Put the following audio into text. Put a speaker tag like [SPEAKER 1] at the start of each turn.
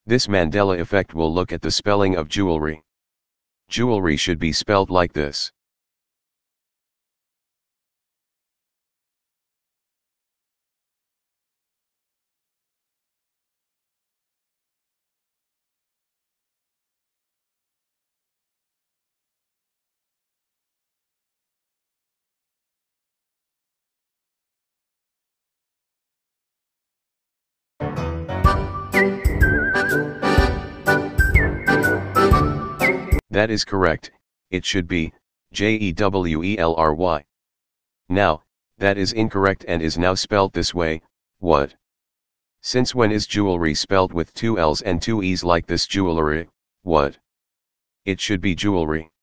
[SPEAKER 1] This Mandela effect will look at the spelling of jewelry. Jewelry should be spelled like this. That is correct, it should be Jewelry. Now, that is incorrect and is now spelled this way. What? Since when is jewelry spelled with two L's and two E's like this? Jewelry, what? It should be jewelry.